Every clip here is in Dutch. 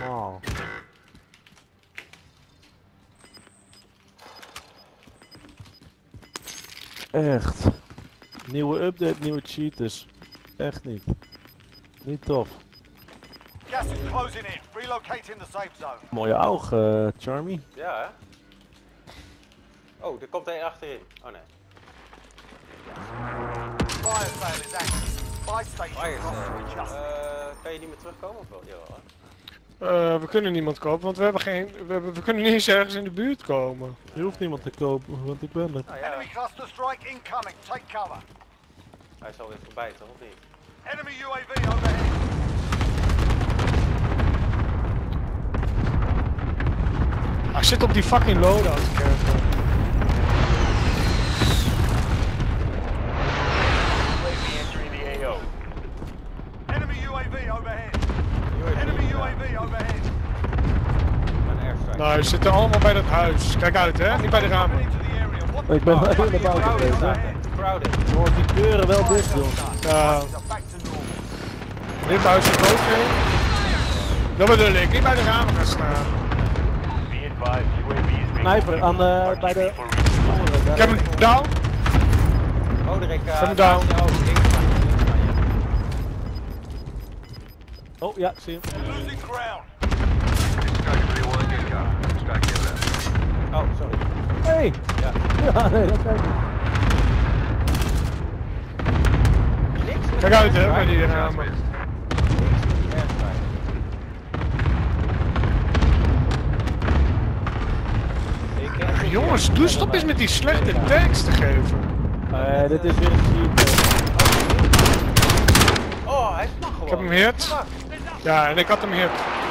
normaal. Echt. Nieuwe update, nieuwe cheaters. Echt niet. Niet tof. Gas is closing in. Relocate in the safe zone. Mooie oog, Charmy. Ja, hè? Oh, er komt een achterin. Oh nee. Fire sale is active. Buy station Fire costs sale. are adjusted. Kan je niet meer terugkomen of wel? Jawel, hè? We kunnen niemand kopen, want we hebben geen. We kunnen niet eens ergens in de buurt komen. Je hoeft niemand te kopen, want ik ben het. Nou ja, Enemy cluster strike incoming. Take cover. hij is alweer voorbij, toch? Of niet? Enemy UAV overhead. Hij zit op die fucking loadout. UAV entering the AO. Enemy UAV overhead. Enemy UAV overhead. Een airstrike. Nou, ze zitten allemaal bij dat huis. Kijk uit, hè? Niet bij de ramen. Into the area. What Ik ben wel the in de bouw Crowded, geweest. crowded. Jongens, die deuren wel dicht doen. Ja, Back to normal. dit huis is ook geen. Dat bedoel ik, niet bij de ramen gaan staan. Be advised, UAV is being Sniper aan de, bij de... Ik heb hem down. Roderick, Come down. oh, links van je, links van je. Oh ja, zie je hem. losing ground. Oh, sorry. Hey! Ja. Ja, nee, dat kijk ik. Niks met Kijk uit, hè, bij die ramen. niks met die airstrike. Jongens, doe stop eens met die slechte tags te geven. Dit is weer een cheat. Oh, hij mag gewoon. Ik heb hem hit. Ja, en ik had hem hit.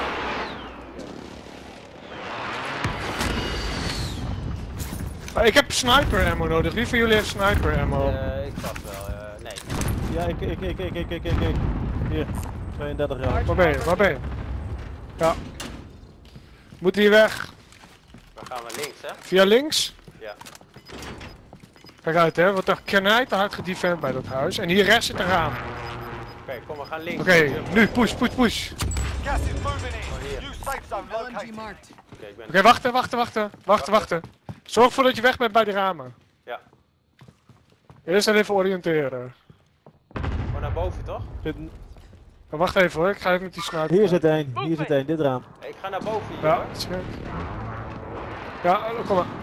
Maar ik heb sniper ammo nodig. Wie van jullie heeft sniper ammo? Ik zat wel, nee. Ja, ik. Hier, 32 jaar. Waar ben je? Waar ben je? Ja. Moet hier weg. We gaan naar links, hè? Via links. Ja. Kijk uit, hè. Wordt er knijt hard gedefend bij dat huis. En hier rechts zit een raam. Oké, kom, we gaan links. Oké, nu push. Gas is moving in. here. New safe zone located. Oké, ik ben... Oké, wachten. Zorg ervoor dat je weg bent bij de ramen. Ja. Eerst even oriënteren. Gewoon naar boven, toch? Maar wacht even hoor, ik ga even met die sniper. Hier zit één, dit raam. Hey, ik ga naar boven hier, Ja, hoor. dat is goed. Ja, kom maar.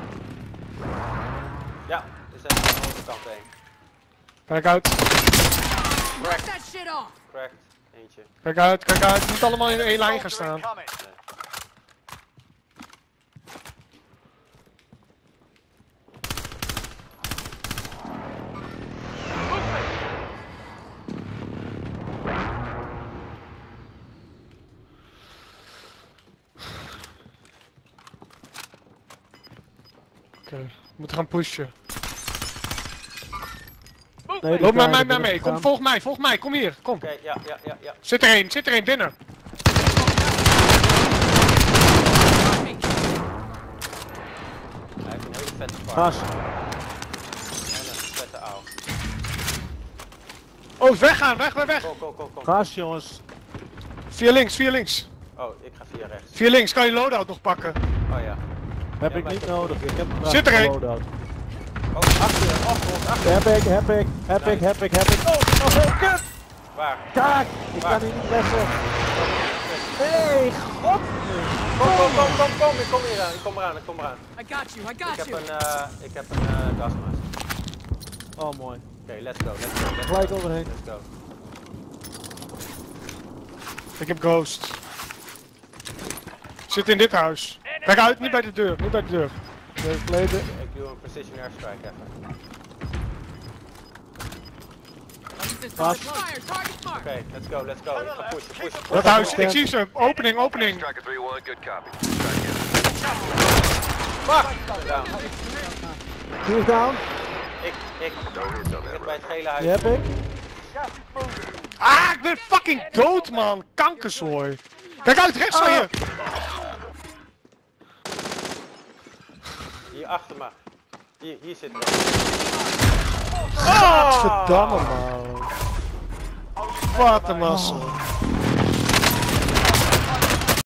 Ja, er zijn aan de overkant heen. Kijk uit. Knock that shit off! Cracked, eentje. Kijk uit. Niet allemaal in één lijn gaan staan. Incoming. Oké, we moeten gaan pushen. Nee, die Loop met kleine mij mee. binnen Kom, volg mij. Kom hier. Kom. Oké, ja. Zit er één binnen. Hij heeft een hele vette bar. Gas. En een vette auw. Oh, weggaan, weg. Kom. Gas, jongens. Via links. Oh, ik ga via rechts. Via links, kan je loadout nog pakken. Oh ja. Heb Ja, ik maar niet ik- nodig. Ik heb een Zit er één. loadout. Oh, achter je, achter. Heb ik. Oh, kut! Waar? Kaak! Ik kan hier niet leggen. Hey, god! Kom, ik kom hier aan, ik kom eraan. I got you, I Ik got heb you! een gasmask. Oh, mooi. Oké, let's go. Gelijk overheen. Let's go. Ik heb ghost. Zit in dit huis. Kijk uit, niet bij de deur. Verleden. Ik doe een precision airstrike even. Gas. Fire, target mark! Oké, let's go. Ik ga pushen. Dat huis, ik zie ze. Opening. Striker 3-1, good copy. Fuck! Down. Die is down. Ik zit bij het gele huis. Die heb ik. Ah, ik ben fucking dood, man. Kankerzooi. Kijk uit, rechts van je. Hier achter me. Hier zit hij. Godverdamme, man. Wat een massa.